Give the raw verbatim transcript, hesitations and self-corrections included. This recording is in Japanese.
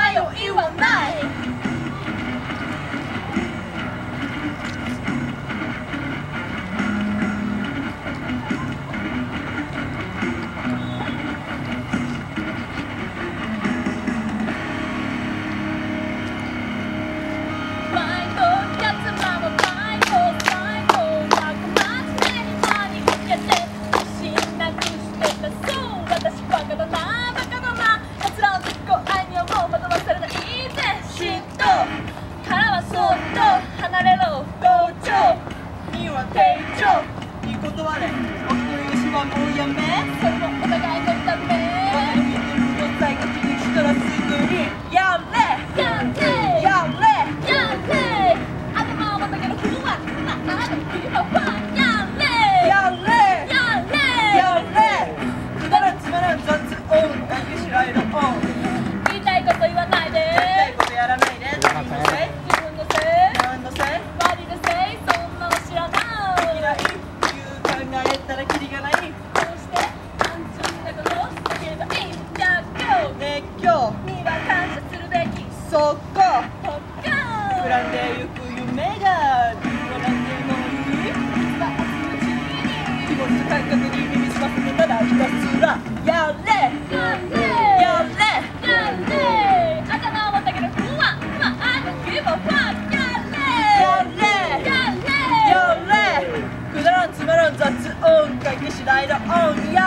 ないよ言わないいいことはね、僕の言うしはもうやめそれもお互いのため僕の見てるの最後にしたらすぐにやれやれやれやれ頭をまたげる不安なあなたの君はファンやれやれやれやれくだらんつまらん雑音だけしらいの音言いたいこと言わないでやりたいことやらないで自分のせい自分のせい自分のせいバディのせいそんなの知らない考えたらキリがないこうして単純なことをしていけばいいんだよ熱狂には感謝するべきそこほか膨らんでゆく夢がどうなんでもいいいつは熱いうちに気持ちと感覚に耳すませてただひたすらやれやれやれやれ頭をまたげる不安まあの気分はやれやれやれやれくだらんつまらん雑音かけしないのオンや